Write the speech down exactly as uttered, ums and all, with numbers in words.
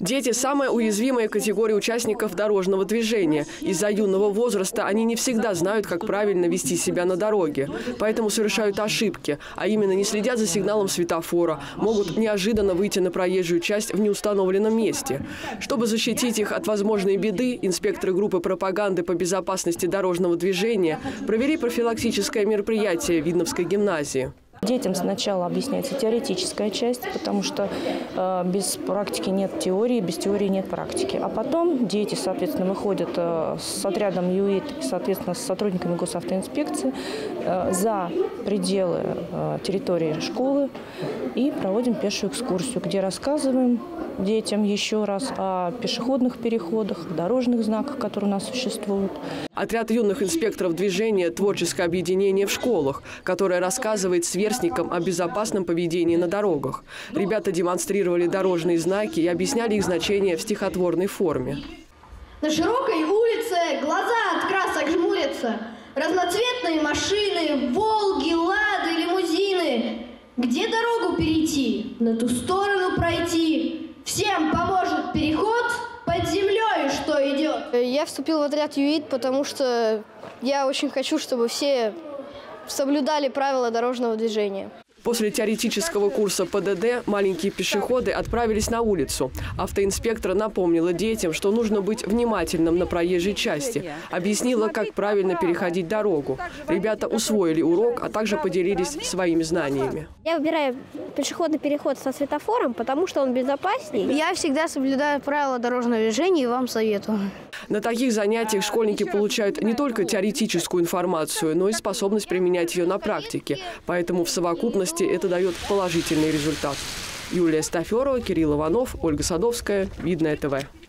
Дети – самая уязвимая категория участников дорожного движения. Из-за юного возраста они не всегда знают, как правильно вести себя на дороге. Поэтому совершают ошибки, а именно не следят за сигналом светофора, могут неожиданно выйти на проезжую часть в неустановленном месте. Чтобы защитить их от возможной беды, инспекторы группы пропаганды по безопасности дорожного движения провели профилактическое мероприятие в Видновской гимназии. Детям сначала объясняется теоретическая часть, потому что э, без практики нет теории, без теории нет практики. А потом дети, соответственно, выходят э, с отрядом ЮИТ, соответственно, с сотрудниками госавтоинспекции э, за пределы э, территории школы и проводим пешую экскурсию, где рассказываем детям еще раз о пешеходных переходах, дорожных знаках, которые у нас существуют. Отряд юных инспекторов движения «Творческое объединение в школах», которое рассказывает сверстникам о безопасном поведении на дорогах. Ребята демонстрировали дорожные знаки и объясняли их значение в стихотворной форме. На широкой улице глаза от красок жмурятся. Разноцветные машины, «Волги», «Лады», лимузины. Где дорогу перейти? На ту сторону пройти. Всем поможет переход под землей, что идет. Я вступил в отряд ЮИТ, потому что я очень хочу, чтобы все соблюдали правила дорожного движения. После теоретического курса ПДД маленькие пешеходы отправились на улицу. Автоинспектор напомнила детям, что нужно быть внимательным на проезжей части. Объяснила, как правильно переходить дорогу. Ребята усвоили урок, а также поделились своими знаниями. Я выбираю пешеходный переход со светофором, потому что он безопаснее. Я всегда соблюдаю правила дорожного движения и вам советую. На таких занятиях школьники получают не только теоретическую информацию, но и способность применять ее на практике. Поэтому в совокупности это дает положительный результат. Юлия Стаферова, Кирилл Иванов, Ольга Садовская, Видное ТВ.